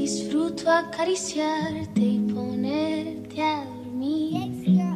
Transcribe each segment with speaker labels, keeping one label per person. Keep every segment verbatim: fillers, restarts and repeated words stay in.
Speaker 1: Disfruto acariciarte y ponerte a dormir.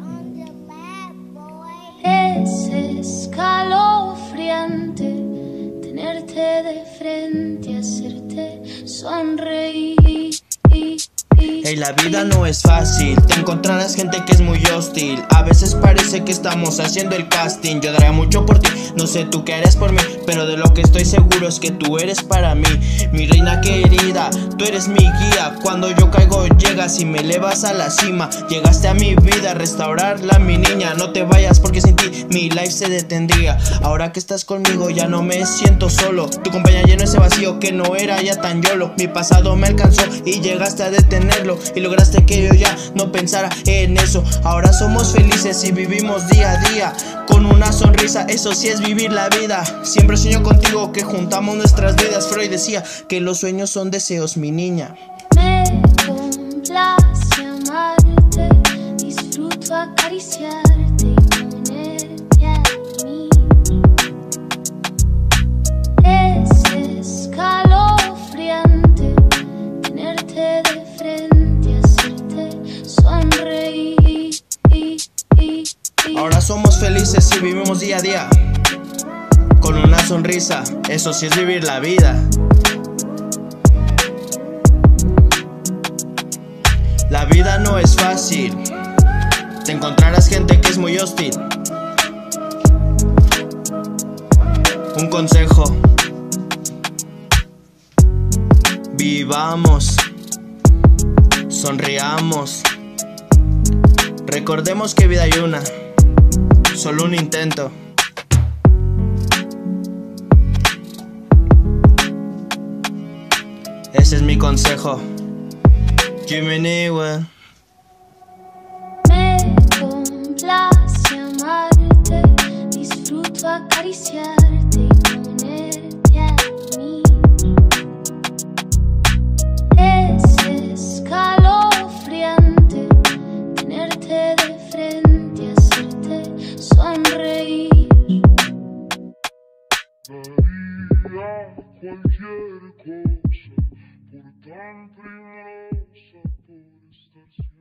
Speaker 1: Es escalofriante tenerte de frente, hacerte sonreír.
Speaker 2: Hey, la vida no es fácil, te encontrarás gente que es muy hostil. A veces parece que estamos haciendo el casting. Yo daría mucho por ti, no sé tú qué harías por mí, pero de lo que estoy seguro es que tú eres para mí. Mi reina querida, tú eres mi guía. Cuando yo caigo llegas y me elevas a la cima. Llegaste a mi vida a restaurarla, mi niña. No te vayas porque sin ti mi life se detendría. Ahora que estás conmigo ya no me siento solo. Tu compañía llenó ese vacío que no era ya tan yolo. Mi pasado me alcanzó y llegaste a detenerlo, y lograste que yo ya no pensara en eso. Ahora somos felices y vivimos día a día con una sonrisa, eso sí es vivir la vida. Siempre sueño contigo que juntamos nuestras vidas. Freud decía que los sueños son deseos, mi niña.
Speaker 1: Me complace amarte, disfruto acariciarte y ponerte a dormir. Es escalofriante tenerte de frente, hacerte sonreír.
Speaker 2: Ahora somos felices y vivimos día a día con una sonrisa, eso sí es vivir la vida. La vida no es fácil, te encontrarás gente que es muy hostil. Un consejo: vivamos, sonriamos, recordemos que vida hay una, solo un intento. Ese es mi consejo. Jimmy Newell.
Speaker 1: Me complace amarte, disfruto acariciarte y ponerte a dormir. Es escalofriante tenerte de frente, hacerte sonreír.
Speaker 3: Daría cualquier cosa por tan primorosa, por estar